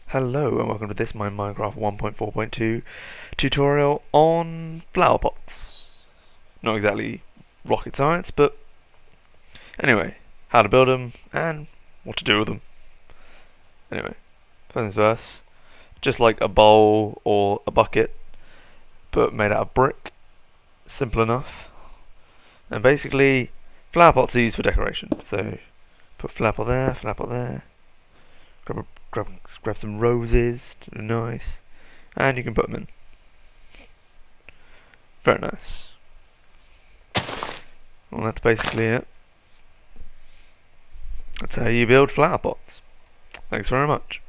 Hello and welcome to this my Minecraft 1.4.2 tutorial on flower pots. Not exactly rocket science, but anyway, how to build them and what to do with them. Anyway, first things first, just like a bowl or a bucket, but made out of brick. Simple enough. And basically, flower pots are used for decoration. So put flower pot there, grab some roses, nice, and you can put them in. Very nice. Well, that's basically it. That's how you build flower pots. Thanks very much.